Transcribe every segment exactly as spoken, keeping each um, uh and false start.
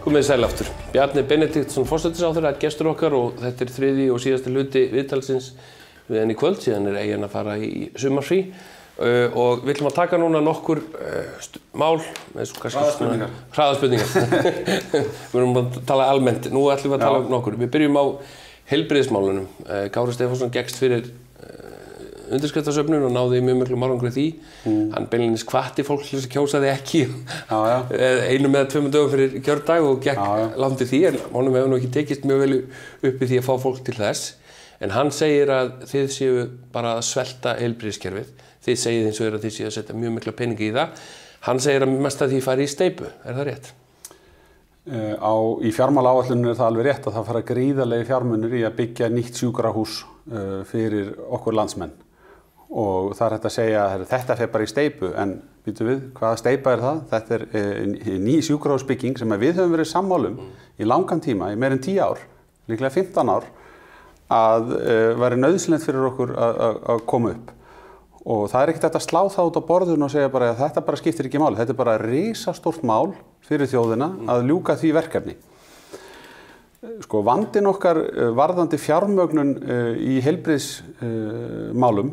Komið sæl aftur. Bjarni Benediktsson forsætisráðherra er gestur okkar og þetta er þriðji og síðasti hluti viðtalsins við henni í kvöld, síðan er eigin að fara í sumarfrí uh, og við ætlum að taka núna nokkur uh, mál með svo kannski hraðaspurningar. Hraðaspurningar. Við erum að tala almennt. Nú ætlum við að tala um nokkur. Við byrjum á heilbrigðismálunum. Uh, Kári Stefánsson gekkst fyrir undirskriftasöfnun og náði mjög miklu árangri því. Mm. Hann beinlínis hvatti fólk til þess að kjósa því ekki já, já. einum eða tveimur dögum fyrir kjördag og gekk já, já. langt í því, en honum hefur nú ekki tekist mjög vel upp í því að fá fólk til þess. En hann segir að þið séu bara að svelta heilbrigðiskerfið. Þið segið eins og er að þið séu að setja mjög mikla peningi í það. Hann segir að mest að því fari í steypu. Er það rétt? Uh, á, í fjármálaáætlunum er það alveg rétt að það fara gríðarlegi fjármunir í að byggja nýtt sjúkrahús uh, fyrir okkur landsmenn. Og það er hægt að segja að þetta fer bara í steypu, en býtum við, hvaða steypa er það? Þetta er e, ný sjúkrahúsbygging sem við höfum verið sammálum mm. í langan tíma, í meir en tíu ár, líklega fimmtán ár, að e, væri nauðsynlegt fyrir okkur að koma upp. Og það er ekkert hægt að slá það út á borðinu og segja bara að þetta bara skiptir ekki máli. Þetta er bara risastórt mál fyrir þjóðina mm. að ljúka því verkefni. Sko, vandinn okkar varðandi fjármögnun e, í heilbrigðismálum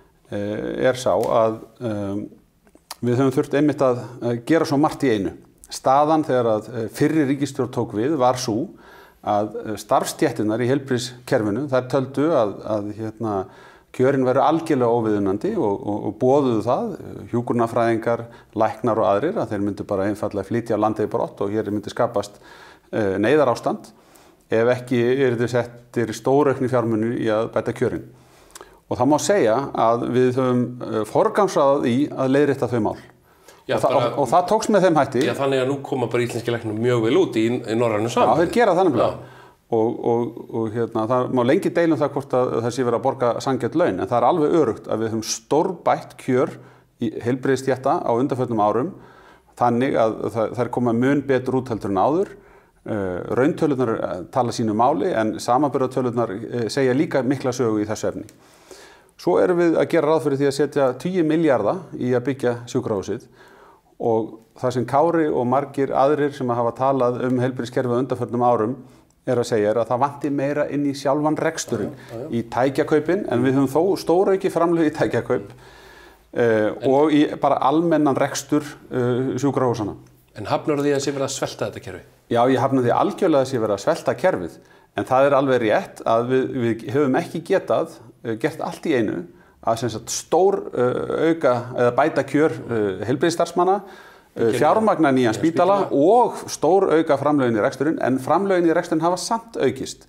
er sá að um, við höfum þurft einmitt að gera svo margt í einu. Staðan þegar að fyrri ríkisstjórn tók við var sú að starfsstéttirnar í heilbrigðiskerfinu þær töldu að, að hérna, kjörin veru algjörlega óviðunandi og, og, og boðuðu það, hjúkrunarfræðingar, læknar og aðrir, að þeir myndu bara einfaldlega flytja landið brott og hér myndi skapast uh, neyðarástand ef ekki yrðu settir stóraukni fjármunir í að bæta kjörin. Og það má segja að við höfum forgangsraðað í að leiðrétta þau mál. Já, og, bara, og, og það tókst með þeim hætti. Já, þannig að nú koma bara íslenski læknar mjög vel út í, í norrænu saman. Já, þeir gera það nefnilega. Og, og, og hérna, það má lengi deila um það hvort að það sé verið að borga sanngjarnt laun, en það er alveg örugt að við höfum stórbætt kjör í heilbrigðisstétta á undanförnum árum, þannig að það, það er komið mun betur út heldur en áður. Uh, rauntölunar tala sínu máli, en samanburðartölunar uh, segja líka mikla sögu í þessu efni. Svo erum við að gera ráð fyrir því að setja tugi milljarða í að byggja sjúkrahúsið og það sem Kári og margir aðrir sem hafa talað um heilbrigðiskerfið á undanförnum árum er að segja er að það vanti meira inn í sjálfan reksturinn, já, já, já. í tækjakaupin, en við höfum þó stórauki framlög í tækjakaup uh, og í bara almennan rekstur uh, sjúkrahúsana. En hafnar því að sé verið að svelta þetta kerfi? Já, ég hafnar því algjörlega að sé verið að svelta kerfið, en það er alveg rétt að við, við höfum ekki getað gert allt í einu að sem sagt, stór uh, auka eða bæta kjör uh, heilbrigðisstarfsmanna, uh, fjármagna nýjan spítala og stór auka framlögin í reksturinn, en framlögin í reksturinn hafa samt aukist.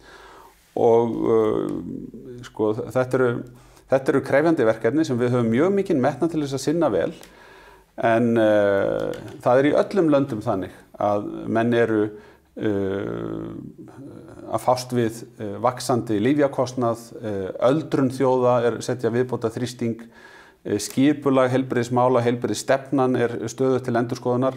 Og uh, sko, þetta eru, þetta eru krefjandi verkefni sem við höfum mjög mikinn metnað til þess að sinna vel, en uh, það er í öllum löndum þannig að menn eru Uh, að fást við uh, vaxandi lyfjakostnað, uh, öldrun þjóða er setja viðbóta þrýsting, uh, skipulag heilbrigðismála, heilbrigðisstefnan er stöðugt til endurskoðunar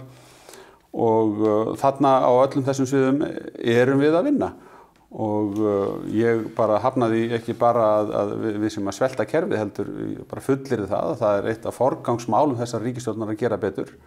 og uh, þarna á öllum þessum sviðum erum við að vinna og uh, ég bara hafnaði ekki bara að, að við, við sem að svelta kerfið heldur bara fullir það að það er eitt af forgangsmálum þessar ríkisstjórnar að gera betur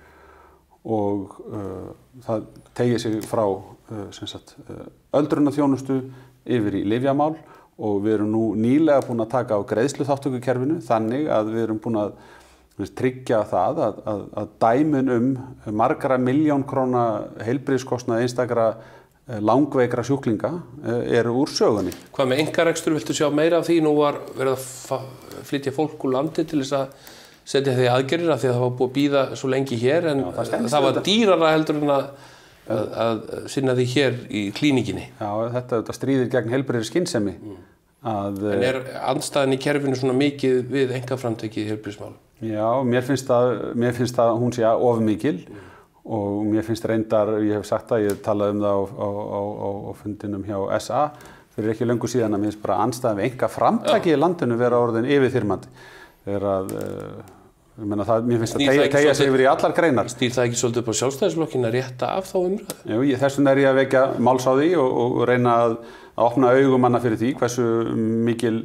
og uh, það tegir sig frá uh, sem sagt, uh, öldrunarþjónustu yfir í lyfjamál og við erum nú nýlega búin að taka á greiðsluþátttökukerfinu þannig að við erum búin að veist, tryggja það að, að, að dæmin um margra miljón króna heilbrigðiskostnað einstakra uh, langveikra sjúklinga uh, eru úr sögunni. Hvað með einkarekstur viltu sjá meira af því? Nú var verið að flytja fólk úr landi til þess að setja því aðgerðir af því að það var búið að bíða svo lengi hér en já, það, það var dýrara heldur en að, að, að sinna því hér í klínikinni. Já, þetta, þetta stríðir gegn heilbrigðri skynsemi. Mm. Að, en er andstæðan í kerfinu svona mikið við einkaframtakið í heilbrigðismálum? Já, mér finnst það, mér finnst það hún sé of mikil mm. og mér finnst reyndar, ég hef sagt það, ég talaði um það á, á, á, á fundinum hjá S A fyrir ekki löngu síðan að mér finnst bara andstæðan við einkaframtakið í landinu vera orðin yfirþyrmandi. Þegar að Ég meina það, mér finnst að tegja sig yfir í allar greinar. Stýr það ekki svolítið upp á sjálfstæðisflokkinn að rétta af þá umræðu? Jú, ég, þess vegna er ég að vekja máls á því og, og reyna að, að opna augumanna fyrir því hversu mikil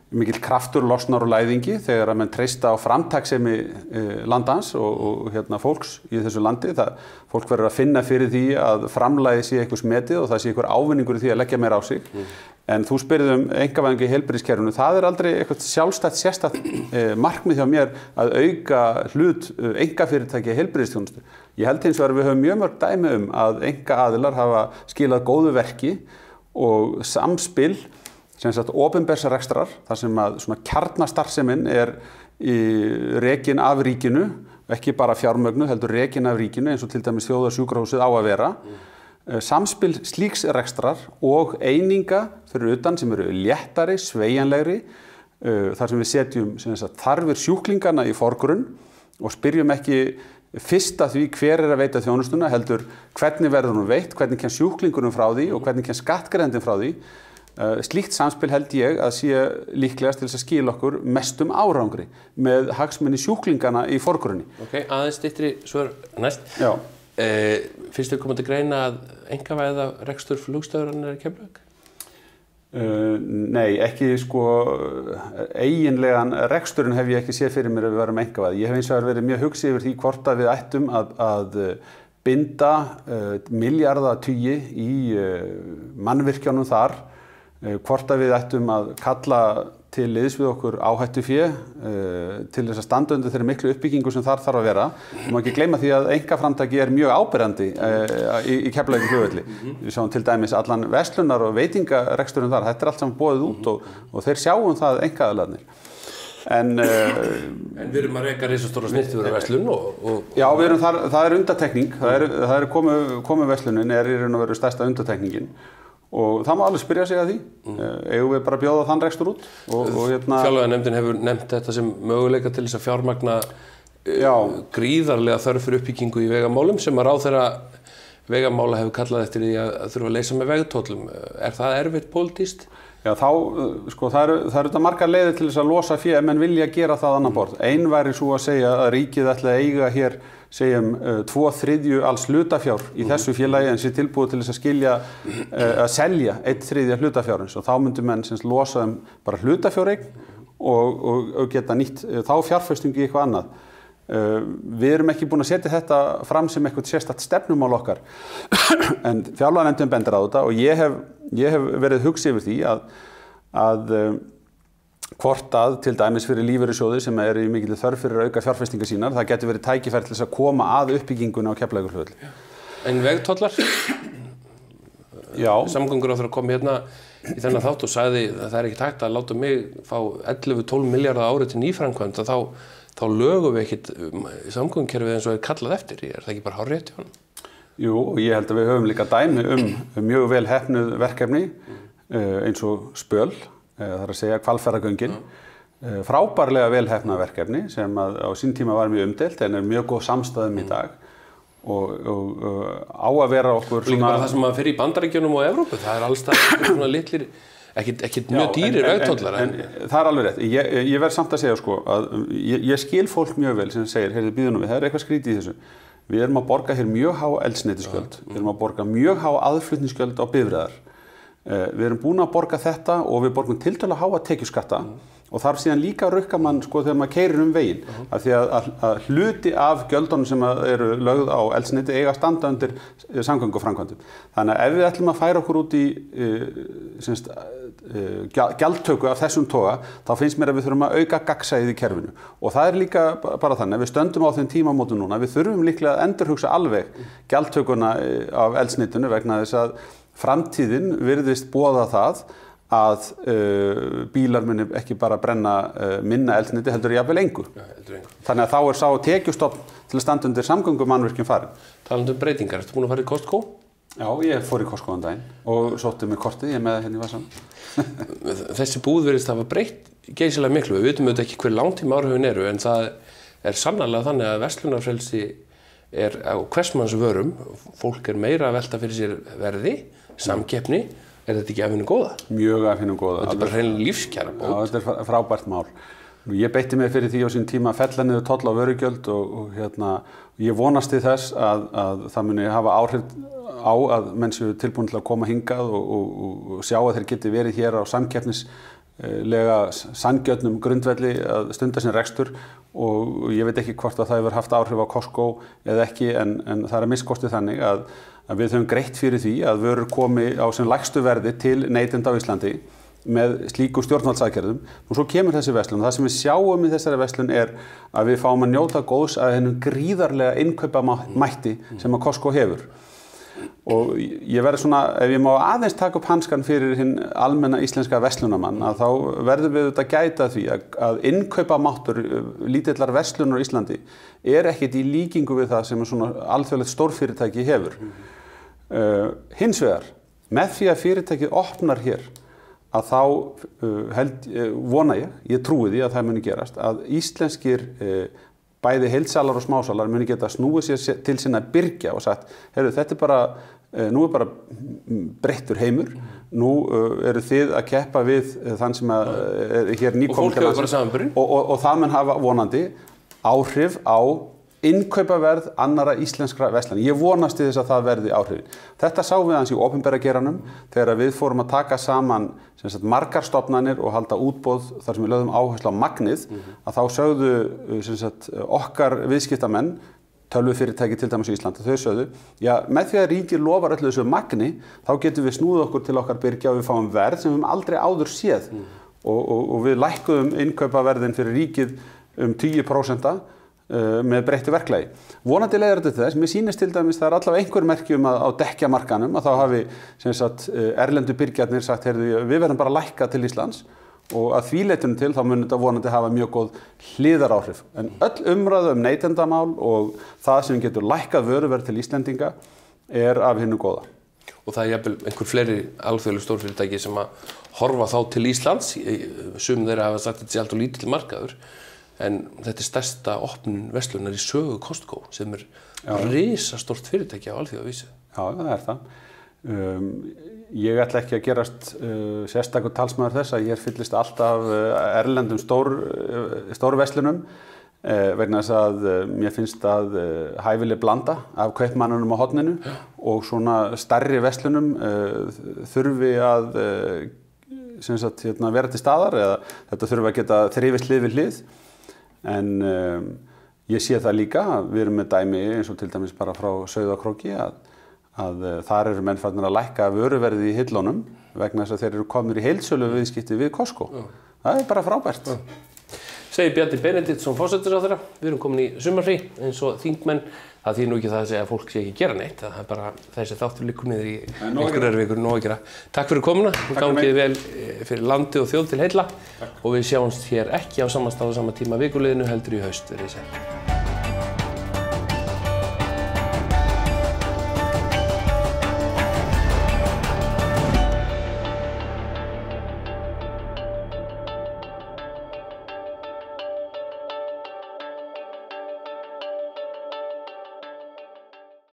mikill kraftur losnar úr læðingi þegar að menn treysta á framtaksemi landans og, og hérna, fólks í þessu landi. Það, fólk verður að finna fyrir því að framlagið sé eitthvað smetið og það sé eitthvað ávinningur í því að leggja meira á sig. Mm. En þú spyrði um einkavæðingu í heilbrigðiskerfinu. Það er aldrei eitthvað sjálfstætt sérstætt eh, markmið hjá mér að auka hlut eh, einkafyrirtæki í heilbrigðisþjónustu. Ég held hins vegar að við höfum mjög mörg dæmi um að einkaaðilar hafa skilað góðu verki og samspil sem sagt opinbersrekstrar, þar sem að svona kjarnastarfsemin er í rekin af ríkinu, ekki bara fjármögnuð, heldur rekin af ríkinu eins og til dæmis þjóðarsjúkrahúsið á að vera. Mm. Samspil slíks rekstrar og eininga fyrir utan sem eru léttari, sveigjanlegri, þar sem við setjum sem sagt, þarfir sjúklingana í forgrunn og spyrjum ekki fyrst að því hver er að veita þjónustuna, heldur hvernig verður hún veitt, hvernig kemst sjúklingurinn frá því og hvernig kemst skattgreiðandinn frá því. Slíkt samspil held ég að sé líklegast til þess að skila okkur mestum árangri með hagsmuni sjúklingana í forgrunni. Ok, aðeins styttri svör næst. Já. Eh, finnst þér komandi greina að einkavæða rekstur flugstöðvarinnar í Keflavík? Uh, nei, ekki sko eiginlegan reksturinn hef ég ekki séð fyrir mér að við varum einkavæða. Ég hef eins og verið mjög hugsið yfir því hvort að við ættum að, að binda uh, milljarðatugi í uh, mannvirkjunum þar. Hvort að við ættum að kalla til liðs við okkur áhættufé uh, til þess að standa undir þeirri miklu uppbyggingu sem þar þarf að vera. Við má ekki gleyma því að einkaframtaki er mjög áberandi uh, í, í Keflavíkurflugvelli. Mm-hmm. Við sjáum til dæmis allan verslunar og veitingareksturinn þar, þetta er allt saman boðið út og, og þeir sjáum það einkaaðilarnir. En, uh, en við erum að reka risastóra snittur verslun og, og... Já, við erum þar, það er undantekning, það er, það er komu, komu verslunin er í raun og veru stærsta undantekningin. Og það má alveg spyrja sig að því, mm. eigum við bara að bjóða þann rekstur út. Og, og hérna... Fjárlaganefndin hefur nefnt þetta sem möguleika til þess að fjármagna uh, gríðarlega þörf fyrir uppbyggingu í vegamálum sem að ráðherra vegamála hefur kallað eftir því að, að þurfa að leysa með vegtollum. Er það erfitt pólitískt? Já, þá, sko, það eru það eru þetta margar leiðir til þess að losa fé, menn vilja gera það annan borð. Ein væri svo að segja að ríkið ætla að eiga hér segjum uh, tvo þriðju alls hlutafjár í mm. þessu félagi en sé tilbúið til þess að skilja uh, að selja einn þriðja hlutafjárins og þá myndu menn sem losa um bara hlutafjáreign og, og, og geta nýtt uh, þá fjárfestingu í eitthvað annað. Uh, við erum ekki búin að setja þetta fram sem eitthvað sérstakt stefnumál okkar en fjárlaganefndin bendir á þetta og ég hef, ég hef verið hugsi yfir því að, að uh, hvort að til dæmis fyrir lífeyrissjóði sem er í mikil þörf fyrir að auka fjárfestingar sínar, það getur verið tækifæri til þess að koma að uppbyggingunni á Keflavíkurflugvelli. En vegtollar? Já. Samgönguráðherra kom hérna í þennan þátt og sagði að það er ekki takt að láta mig fá ellefu til tólf milljarða á ári til nýframkvæmd þá, þá lögum við ekkit samgöngukerfið eins og er kallað eftir. Er það ekki bara hárrétt hjá hann? Jú, og ég held að við höfum líka dæmi um mjög vel heppnuð verkefni eins og spöl. Það er að segja Hvalfjarðargöngin, ja. Frábærlega vel heppnað verkefni sem að á sín tíma var mjög umdeilt en er mjög góð samstæðum mm. í dag og, og, og á að vera okkur svona... Líka bara það sem maður fyrir í Bandaríkjunum og Evrópu, það er allstað svona litlir, ekkit, ekkit mjög dýrir vegtollar. En, en, en það er alveg rétt, ég, ég verð samt að segja sko að ég, ég skil fólk mjög vel sem segir, heyrðu býðunum við, það er eitthvað skrítið í þessu. Við erum að borga hér mjög há eldsneytisgjöld, ja. Við erum að borga mjög há aðflutningsgjöld á bifreiðar. Við erum búin að borga þetta og við borgum tiltölulega háa tekjuskatta mm. og þarf síðan líka að rukka mann sko þegar maður keyrir um veginn uh -huh. af því að, að, að hluti af gjöldunum sem eru lögð á eldsneyti eiga að standa undir samgönguframkvæmdum. Þannig að ef við ætlum að færa okkur út í uh, semst, uh, gjaldtöku af þessum toga þá finnst mér að við þurfum að auka gagnsæið í kerfinu og það er líka bara þannig að við stöndum á þeim tímamótum núna, við þurfum líklega að endurhugsa alveg gjaldtökuna af eldsneytinu vegna þess að framtíðin virðist boða það að uh, bílar muni ekki bara brenna uh, minna eldsneyti heldur jafnvel engu. Ja, heldur engu. Þannig að þá er sá tekjustofn til að standa undir samgöngumannvirkjum farin. Talandi um breytingar, ertu búin að fara í Costco? Já, ég fór í Costco um daginn og sótti mig kortið, ég með henni var saman. Þessi búð virðist hafa breytt geysilega miklu. Við vitum auðvitað ekki hver langtíma áhrifin eru en það er sannarlega þannig að verslunarfrelsi er á hversmanns vörum. Fólk er meira að velta fyrir sér verði. Samkeppni, er þetta ekki af hinu góða? Mjög af hinu góða. Þetta er bara hreinlega lífskjara bót. Já, þetta er frábært mál. Ég beitti mig fyrir því á sín tíma að fella niður toll á vörugjöld og, og hérna, ég vonast til þess að, að það muni hafa áhrif á að menn séu tilbúin til að koma hingað og, og, og sjá að þeir geti verið hér á samkeppnis lega sanngjörnum grundvelli að stunda sinn rekstur og ég veit ekki hvort að það hefur haft áhrif á Costco eða ekki en, en það er að misskostið þannig að, að við höfum greitt fyrir því að vörur komi á sem lægstu verði til neytenda á Íslandi með slíku stjórnvaldsaðgerðum og svo kemur þessi verslun og það sem við sjáum í þessari verslun er að við fáum að njóta góðs að hennum gríðarlega innkaupamætti sem að Costco hefur. Og ég verður svona, ef ég má aðeins taka upp hanskan fyrir hinn almenna íslenska verslunamann, að þá verður við auðvitað gæta því að, að innkaupamáttur lítillar verslunar á Íslandi er ekkert í líkingu við það sem svona alþjóðlegt stórfyrirtæki hefur. Uh, hins vegar, með því að fyrirtækið opnar hér, að þá uh, held, uh, vona ég, ég trúi því að það muni gerast, að íslenskir uh, bæði heildsalar og smásalar muni geta snúið sér til sinna birgja og sagt, heyrðu, þetta er bara, nú er bara breyttur heimur, nú eru þið að keppa við þann sem að er hér nýkomin til landsins og, og, og það mun hafa vonandi áhrif á innkaupaverð annarra íslenskra verslana. Ég vonast til þess að það verði áhrifin. Þetta sáum við aðeins í opinbera geiranum þegar við fórum að taka saman sem sagt, margar stofnanir og halda útboð þar sem við lögðum áherslu á magnið mm-hmm. að þá sögðu sem sagt, okkar viðskiptamenn, tölvufyrirtæki til dæmis í Íslandi, þau sögðu, já, með því að ríkið lofar öllu þessu magni, þá getum við snúið okkur til okkar birgja og við fáum verð sem við höfum aldrei áður séð mm. og, og, og við lækkuðum innkaupaverðin fyrir ríkið um tíu prósent með breyttu verklagi. Vonandi leiðir þetta til þess, mér sýnist til dæmis það er allavega einhver merki um að á dekkjamarkanum að þá hafi sem sagt, erlendu byrgjarnir sagt, heyrðu, við verðum bara að lækka til Íslands og að því leytinu til þá mun þetta vonandi hafa mjög góð hliðaráhrif. En öll umræðu um neytendamál og það sem getur lækkað vöruverð til Íslendinga er af hinu góða. Og það er jafnvel einhver fleiri alþjóðleg stórfyrirtæki sem að horfa þá til Íslands, sum þeirra hafa sagt að þetta sé allt og lítill markaður. En þetta er stærsta opnun verslunar í sögu Costco sem er risastórt fyrirtæki á alþjóðavísu. Já, það er það. Um, ég ætla ekki að gerast uh, sérstakur talsmaður þess að ég fyllist alltaf uh, erlendum stór, uh, stórverslunum uh, vegna þess að uh, mér finnst að uh, hæfileg blanda af kaupmannunum á horninu ja. Og svona stærri verslunum uh, þurfi að uh, sem sagt, hérna, vera til staðar eða þetta þurfi að geta þrifist hlið við hlið. En um, ég sé það líka, við erum með dæmi eins og til dæmis bara frá Sauðárkróki að, að uh, þar eru menn farnir að lækka vöruverðið í hillunum vegna þess að þeir eru komnir í heildsölu viðskipti við Costco. Já. Það er bara frábært. Já. Segir Bjarni Benediktsson forsætisráðherra, við erum komin í sumarfrí eins og þingmenn. Það þýðir nú ekki það að segja að fólk sé ekki gera neitt, það er bara þessi þáttur liggur niður í einhverjar vikur nóg að gera. Takk fyrir komuna, gangið vel fyrir landi og þjóð til heilla og við sjáumst hér ekki á sama stað á sama tíma vikuliðinu heldur í haust verið sæl.